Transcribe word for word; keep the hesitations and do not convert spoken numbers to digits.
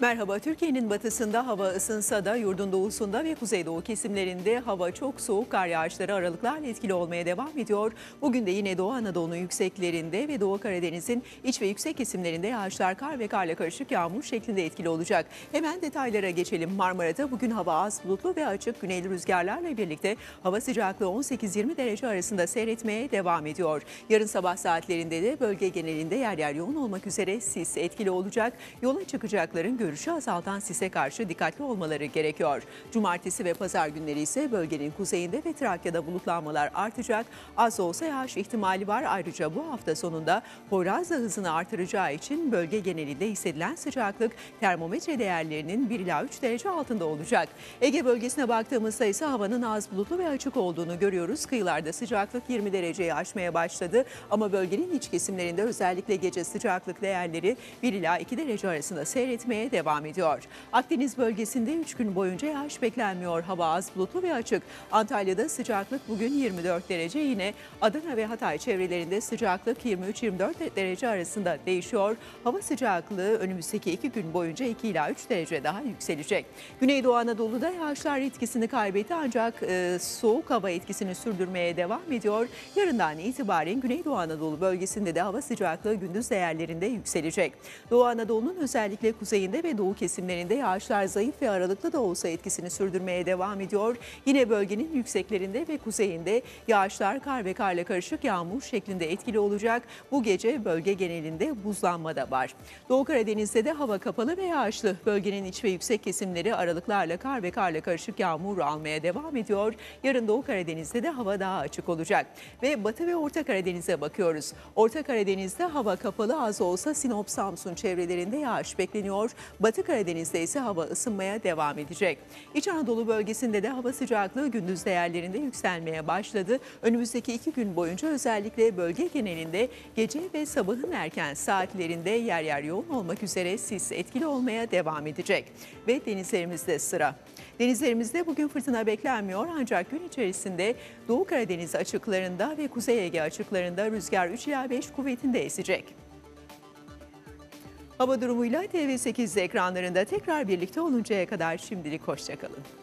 Merhaba, Türkiye'nin batısında hava ısınsa da yurdun doğusunda ve kuzeydoğu kesimlerinde hava çok soğuk, kar yağışları aralıklarla etkili olmaya devam ediyor. Bugün de yine Doğu Anadolu'nun yükseklerinde ve Doğu Karadeniz'in iç ve yüksek kesimlerinde yağışlar kar ve karla karışık yağmur şeklinde etkili olacak. Hemen detaylara geçelim. Marmara'da bugün hava az bulutlu ve açık, güneyli rüzgarlarla birlikte hava sıcaklığı on sekiz yirmi derece arasında seyretmeye devam ediyor. Yarın sabah saatlerinde de bölge genelinde yer yer yoğun olmak üzere sis etkili olacak. Yola çıkacakların görüşü azaltan sise karşı dikkatli olmaları gerekiyor. Cumartesi ve pazar günleri ise bölgenin kuzeyinde ve Trakya'da bulutlanmalar artacak. Az da olsa yağış ihtimali var. Ayrıca bu hafta sonunda Poyraz da hızını artıracağı için bölge genelinde hissedilen sıcaklık termometre değerlerinin bir ila üç derece altında olacak. Ege bölgesine baktığımızda ise havanın az bulutlu ve açık olduğunu görüyoruz. Kıyılarda sıcaklık yirmi dereceyi aşmaya başladı ama bölgenin iç kesimlerinde özellikle gece sıcaklık değerleri bir ila iki derece arasında seyretmeye devam ediyor. Akdeniz bölgesinde üç gün boyunca yağış beklenmiyor. Hava az bulutlu ve açık. Antalya'da sıcaklık bugün yirmi dört derece. Yine Adana ve Hatay çevrelerinde sıcaklık yirmi üç yirmi dört derece arasında değişiyor. Hava sıcaklığı önümüzdeki iki gün boyunca iki ila üç derece daha yükselecek. Güneydoğu Anadolu'da yağışlar etkisini kaybetti ancak e, soğuk hava etkisini sürdürmeye devam ediyor. Yarından itibaren Güneydoğu Anadolu bölgesinde de hava sıcaklığı gündüz değerlerinde yükselecek. Doğu Anadolu'nun özellikle kuzeyinde ve doğu kesimlerinde yağışlar zayıf ve aralıklı da olsa etkisini sürdürmeye devam ediyor. Yine bölgenin yükseklerinde ve kuzeyinde yağışlar kar ve karla karışık yağmur şeklinde etkili olacak. Bu gece bölge genelinde buzlanma da var. Doğu Karadeniz'de de hava kapalı ve yağışlı. Bölgenin iç ve yüksek kesimleri aralıklarla kar ve karla karışık yağmur almaya devam ediyor. Yarın Doğu Karadeniz'de de hava daha açık olacak. Ve Batı ve Orta Karadeniz'e bakıyoruz. Orta Karadeniz'de hava kapalı, az olsa Sinop, Samsun çevrelerinde yağış bekleniyor. Batı Karadeniz'de ise hava ısınmaya devam edecek. İç Anadolu bölgesinde de hava sıcaklığı gündüz değerlerinde yükselmeye başladı. Önümüzdeki iki gün boyunca özellikle bölge genelinde gece ve sabahın erken saatlerinde yer yer yoğun olmak üzere sis etkili olmaya devam edecek. Ve denizlerimizde sıra. Denizlerimizde bugün fırtına beklenmiyor ancak gün içerisinde Doğu Karadeniz açıklarında ve Kuzey Ege açıklarında rüzgar üç ila beş kuvvetinde esecek. Hava durumuyla T V sekizde ekranlarında tekrar birlikte oluncaya kadar şimdilik hoşça kalın.